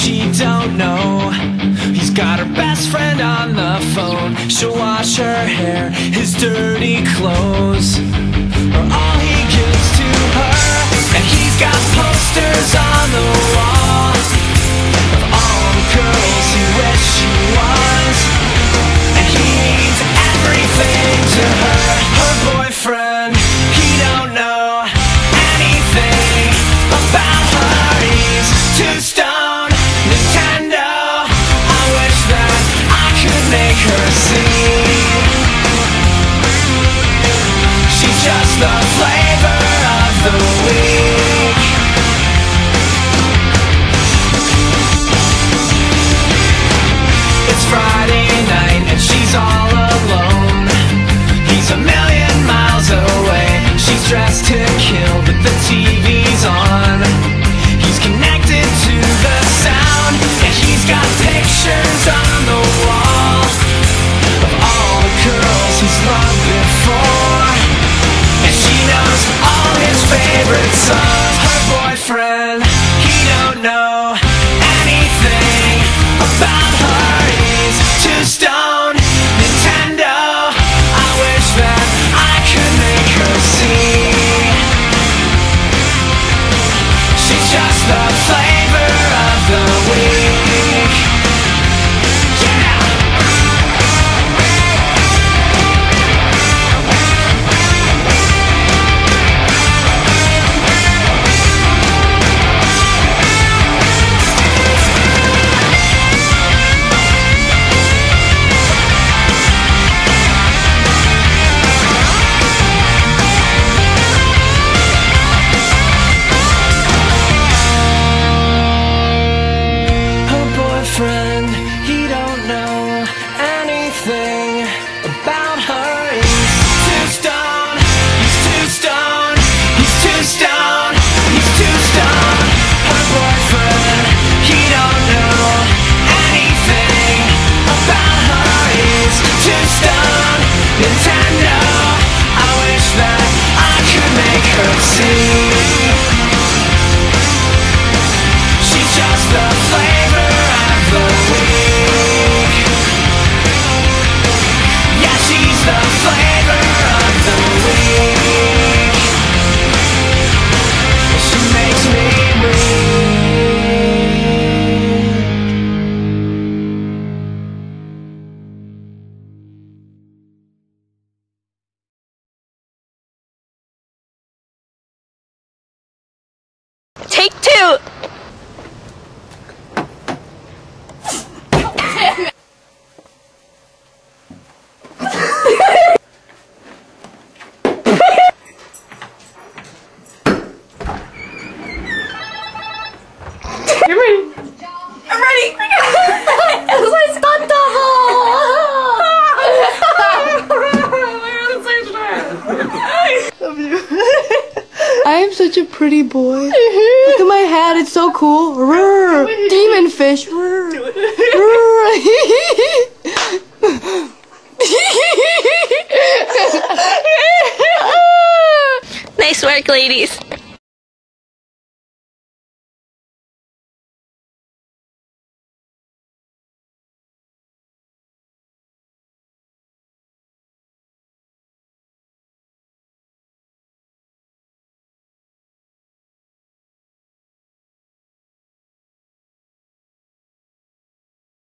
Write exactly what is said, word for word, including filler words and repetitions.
she don't know. He's got her best friend on the phone. She'll wash her hair, his dirty clothes, or all he gives to her. And he's got posters on the wall of all the girls he wished she was. And he means everything to her. Her boyfriend, he don't know anything about her. He's too stoned, Nintendo. I wish that I could make her see. She's just the flavor of the week. It's Friday night and she's all alone. He's a million miles away. She's dressed to kill, but the T V's on. He's connected to the sound, and he's got pictures on the wall of all the girls he's loved before. And she knows all his favorite songs. Her boyfriend, he don't know anything about her. He's too stoned, Nintendo. I wish that I could make her see. She's just the flavor of the week. Yeah! Her boyfriend, he don't know anything about her. He's too stoned, he's too stoned, he's too stoned, he's too stoned. Her boyfriend, he don't know anything about her. He's too stoned, Nintendo. I wish that I could make her see. She's just the flavor of the week. Yeah, she's the flavor of the week. She makes me weak. Take two! You're ready. I'm ready. It's my stunt double. Love you. I am such a pretty boy. Look at my hat, it's so cool. Rrr, demon fish. Rrr. Rrr. Nice work, ladies.